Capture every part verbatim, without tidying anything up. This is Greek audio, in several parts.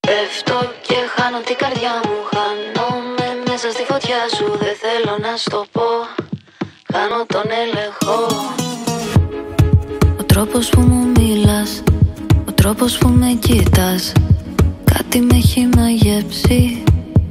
Πέφτω και χάνω την καρδιά μου. Χάνομαι μέσα στη φωτιά σου. Δεν θέλω να στο πω. Χάνω τον έλεγχο. Ο τρόπος που μου μιλάς, ο τρόπος που με κοιτάς, κάτι με έχει μαγεύσει.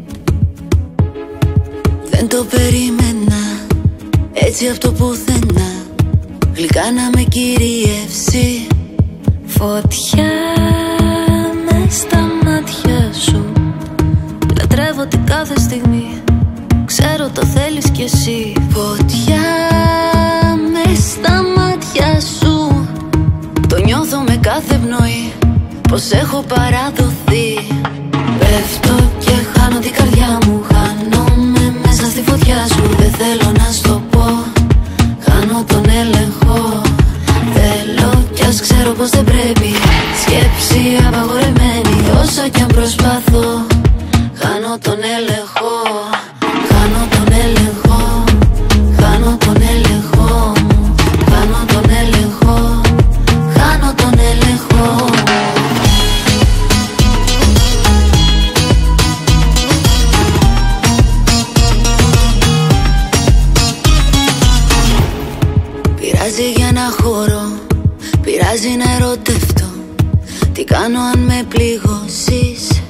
Δεν το περίμενα, έτσι από το πουθενά, γλυκά να με κυριεύσει. Φωτιά μες στα μάτια σου, λατρεύω την κάθε στιγμή, ξέρω το θέλεις κι εσύ. Φωτιά μες στα μάτια σου, το νιώθω με κάθε πνοή, πως έχω παραδοθεί. Πέφτω και χάνω την καρδιά μου. Χάνομαι μέσα στη φωτιά σου. Δεν θέλω να στο πω. Χάνω τον έλεγχο. Θέλω κι ας ξέρω πως δεν πρέπει. Σκέψη απαγορεμένη. Όσο κι αν προσπαθώ, χάνω τον έλεγχο. Χάνω τον έλεγχο. Χάνω τον έλεγχο. Χάνω τον έλεγχο. Χάνω τον έλεγχο. Πειράζει για να χωρώ, πειράζει να ερωτευτώ. Τι κάνω αν με πληγώσεις?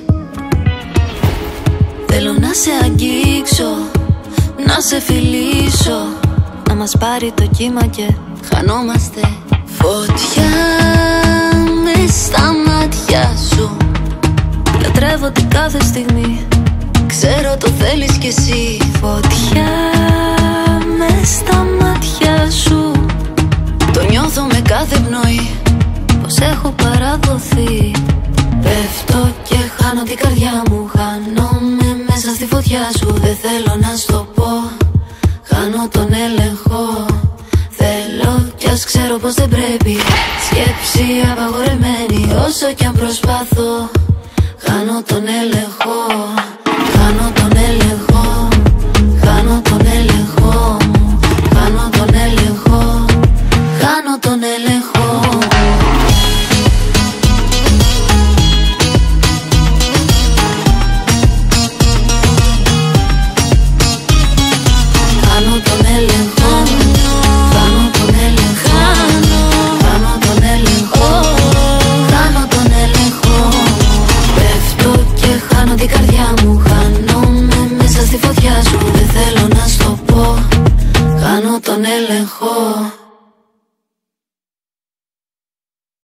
Θέλω να σε αγγίξω, να σε φιλήσω, να μας πάρει το κύμα και χανόμαστε. Φωτιά μες στα μάτια σου, λατρεύω την κάθε στιγμή, ξέρω το θέλεις κι εσύ. Φωτιά μες στα μάτια σου, το νιώθω με κάθε πνοή, πως έχω παραδοθεί. Πέφτω και χάνω την καρδιά μου. Χάνομαι μέσα στη φωτιά σου. Δεν θέλω να στο πω. Χάνω τον έλεγχο. Θέλω κι ας ξέρω πως δεν πρέπει. Σκέψη απαγορεμένη. Όσο κι αν προσπαθώ, χάνω τον έλεγχο.